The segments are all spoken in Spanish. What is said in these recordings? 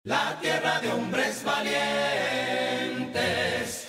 La tierra de hombres valientes.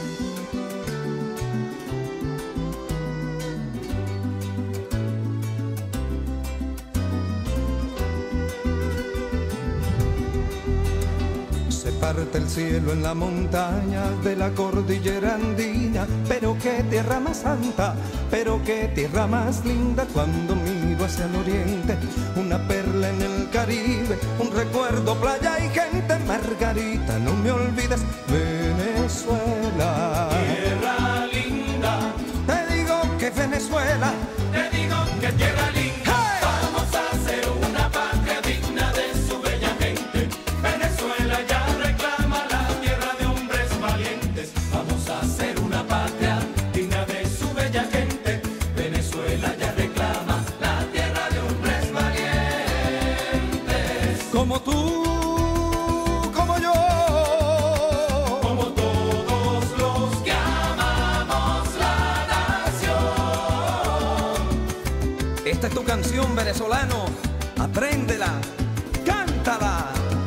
Se parte el cielo en la montaña de la cordillera andina, pero qué tierra más santa, pero qué tierra más linda. Cuando miro hacia el oriente, una perla en el Caribe, un recuerdo, playa y gente. Margarita, no me olvides, Venezuela. Tierra linda, Te digo que Venezuela, te digo que tierra linda. ¡hey! Vamos a hacer una patria digna de su bella gente. Venezuela ya reclama la tierra de hombres valientes. Vamos a hacer una patria digna de su bella gente. Venezuela ya reclama la tierra de hombres valientes. como tú, como yo. Como todos los que amamos la nación. Esta es tu canción, venezolano, apréndela, cántala.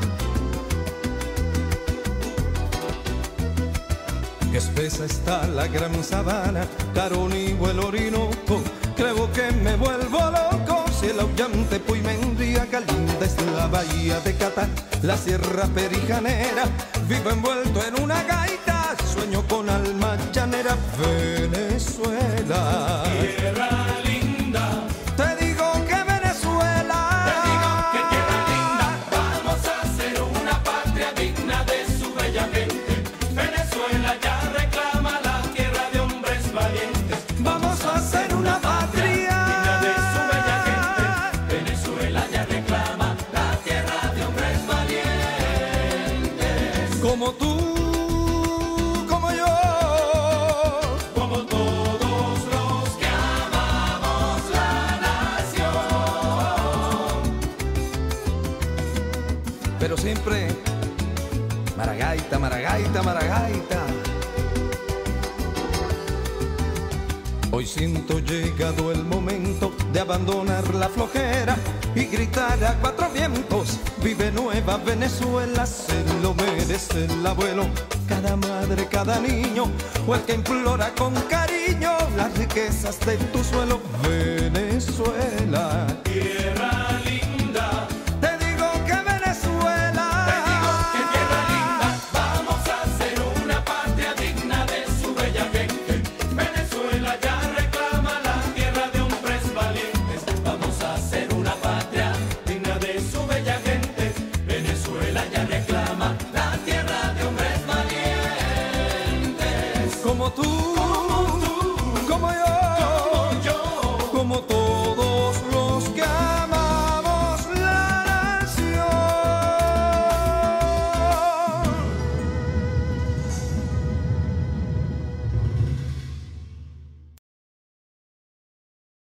Espesa está la gran sabana, Caronivo el Orinoco, creo que me vuelvo loco. Si el aullante Puymendría, linda es la bahía de Catán, la sierra perijanera, vivo envuelto en una gaita, sueño con alma llanera. Venezuela, Tierra linda, te digo que Venezuela, te digo que tierra linda. Vamos a hacer una patria digna de su bella gente. Venezuela ya reclama la tierra de hombres valientes. vamos a hacer una patria Digna de su bella gente. Venezuela ya reclama la tierra de hombres valientes. como tú, como yo. Como todos los que amamos la nación. Pero siempre Maragaita, Maragaita, Maragaita. Hoy siento llegado el momento de abandonar la flojera y gritar a cuatro vientos: vive nueva Venezuela. Se lo merece el abuelo, cada madre, cada niño, o el que implora con cariño las riquezas de tu suelo. Venezuela, Tierra linda, te digo que Venezuela, te digo que tierra linda. Vamos a hacer una patria digna de su bella gente. Venezuela ya reclama la tierra de hombres valientes. Vamos a hacer una patria digna de su bella gente. Venezuela ya reclama la tierra de hombres valientes. como tú.